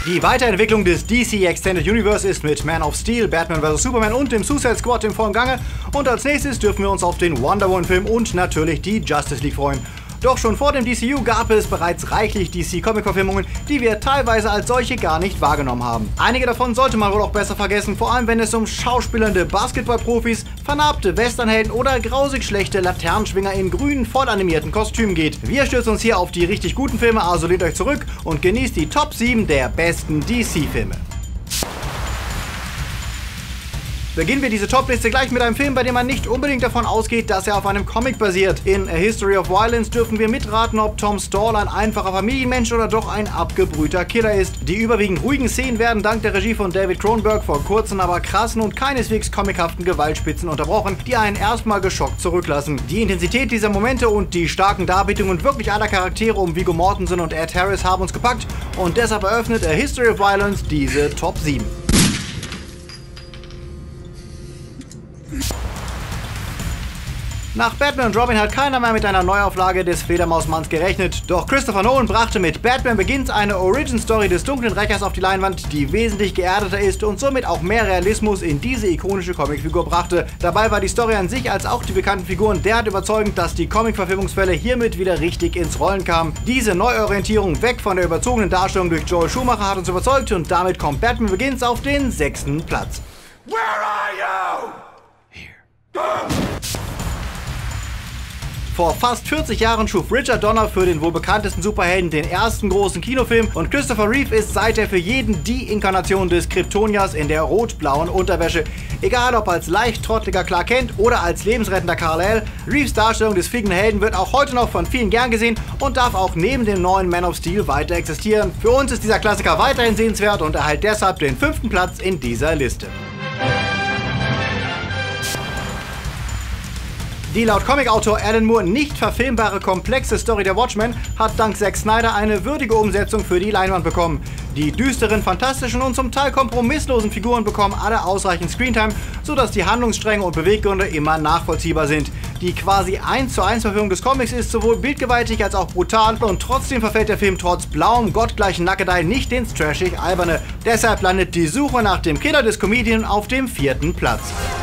Die Weiterentwicklung des DC Extended Universe ist mit Man of Steel, Batman vs. Superman und dem Suicide Squad im vollen Gange. Und als nächstes dürfen wir uns auf den Wonder Woman Film und natürlich die Justice League freuen. Doch schon vor dem DCU gab es bereits reichlich DC-Comic-Verfilmungen, die wir teilweise als solche gar nicht wahrgenommen haben. Einige davon sollte man wohl auch besser vergessen, vor allem wenn es um schauspielernde Basketballprofis, vernarbte Westernhelden oder grausig schlechte Laternenschwinger in grünen, voll animierten Kostümen geht. Wir stürzen uns hier auf die richtig guten Filme, also lehnt euch zurück und genießt die Top 7 der besten DC-Filme. Beginnen wir diese Top-Liste gleich mit einem Film, bei dem man nicht unbedingt davon ausgeht, dass er auf einem Comic basiert. In A History of Violence dürfen wir mitraten, ob Tom Stall ein einfacher Familienmensch oder doch ein abgebrühter Killer ist. Die überwiegend ruhigen Szenen werden dank der Regie von David Cronenberg vor kurzen, aber krassen und keineswegs comichaften Gewaltspitzen unterbrochen, die einen erstmal geschockt zurücklassen. Die Intensität dieser Momente und die starken Darbietungen wirklich aller Charaktere um Viggo Mortensen und Ed Harris haben uns gepackt und deshalb eröffnet A History of Violence diese Top 7. Nach Batman und Robin hat keiner mehr mit einer Neuauflage des Fledermausmanns gerechnet, doch Christopher Nolan brachte mit Batman Begins eine Origin-Story des dunklen Rächers auf die Leinwand, die wesentlich geerdeter ist und somit auch mehr Realismus in diese ikonische Comicfigur brachte. Dabei war die Story an sich als auch die bekannten Figuren derart überzeugend, dass die Comic-Verfilmungswelle hiermit wieder richtig ins Rollen kam. Diese Neuorientierung weg von der überzogenen Darstellung durch Joel Schumacher hat uns überzeugt und damit kommt Batman Begins auf den 6. Platz. Where are you? Here. Vor fast 40 Jahren schuf Richard Donner für den wohl bekanntesten Superhelden den ersten großen Kinofilm und Christopher Reeve ist seither für jeden die Inkarnation des Kryptoniers in der rot-blauen Unterwäsche. Egal ob als leicht trottliger Clark Kent oder als lebensrettender Kal-El, Reeves Darstellung des fliegenden Helden wird auch heute noch von vielen gern gesehen und darf auch neben dem neuen Man of Steel weiter existieren. Für uns ist dieser Klassiker weiterhin sehenswert und erhält deshalb den 5. Platz in dieser Liste. Die laut Comicautor Alan Moore nicht verfilmbare komplexe Story der Watchmen hat dank Zack Snyder eine würdige Umsetzung für die Leinwand bekommen. Die düsteren, fantastischen und zum Teil kompromisslosen Figuren bekommen alle ausreichend Screentime, sodass die Handlungsstränge und Beweggründe immer nachvollziehbar sind. Die quasi 1:1 Verfilmung des Comics ist sowohl bildgewaltig als auch brutal und trotzdem verfällt der Film trotz blauem, gottgleichen Nackedei nicht ins trashig Alberne. Deshalb landet die Suche nach dem Killer des Comedian auf dem 4. Platz.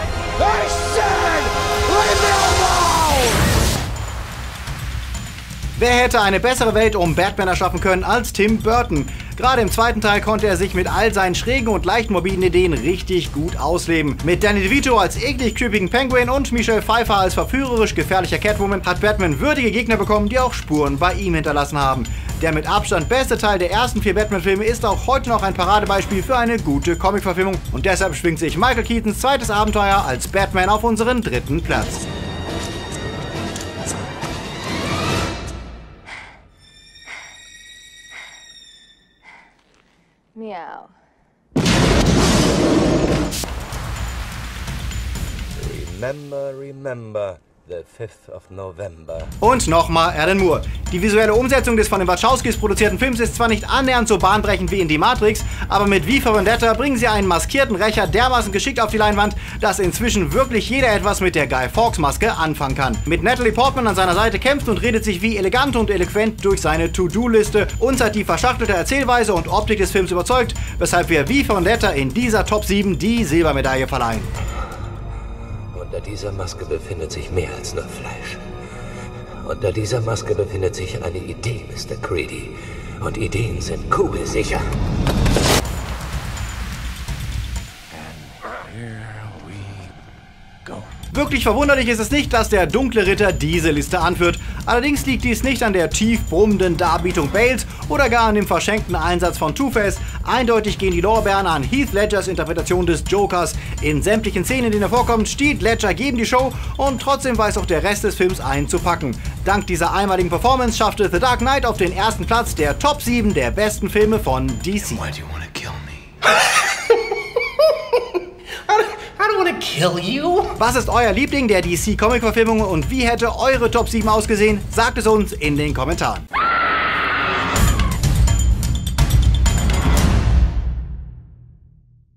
Wer hätte eine bessere Welt um Batman erschaffen können als Tim Burton? Gerade im zweiten Teil konnte er sich mit all seinen schrägen und leicht morbiden Ideen richtig gut ausleben. Mit Danny DeVito als eklig creepigen Penguin und Michelle Pfeiffer als verführerisch gefährlicher Catwoman hat Batman würdige Gegner bekommen, die auch Spuren bei ihm hinterlassen haben. Der mit Abstand beste Teil der ersten 4 Batman-Filme ist auch heute noch ein Paradebeispiel für eine gute Comic-Verfilmung und deshalb schwingt sich Michael Keatons zweites Abenteuer als Batman auf unseren 3. Platz. Meow. Remember the 5th of November. Und nochmal Alan Moore. Die visuelle Umsetzung des von den Wachowskis produzierten Films ist zwar nicht annähernd so bahnbrechend wie in Die Matrix, aber mit V for Vendetta bringen sie einen maskierten Rächer dermaßen geschickt auf die Leinwand, dass inzwischen wirklich jeder etwas mit der Guy Fawkes Maske anfangen kann. Mit Natalie Portman an seiner Seite kämpft und redet sich wie elegant und eloquent durch seine To-Do-Liste. Uns hat die verschachtelte Erzählweise und Optik des Films überzeugt, weshalb wir V for Vendetta in dieser Top 7 die Silbermedaille verleihen. Unter dieser Maske befindet sich mehr als nur Fleisch. Unter dieser Maske befindet sich eine Idee, Mr. Creedy. Und Ideen sind kugelsicher. Wirklich verwunderlich ist es nicht, dass der dunkle Ritter diese Liste anführt. Allerdings liegt dies nicht an der tief brummenden Darbietung Bales oder gar an dem verschenkten Einsatz von Two-Face. Eindeutig gehen die Lorbeeren an Heath Ledgers Interpretation des Jokers. In sämtlichen Szenen, in denen er vorkommt, stiehlt Ledger gegen die Show und trotzdem weiß auch der Rest des Films einzupacken. Dank dieser einmaligen Performance schaffte The Dark Knight auf den 1. Platz der Top 7 der besten Filme von DC. Why do you want to kill me? I don't want to kill you. Was ist euer Liebling der DC-Comic-Verfilmungen und wie hätte eure Top 7 ausgesehen? Sagt es uns in den Kommentaren.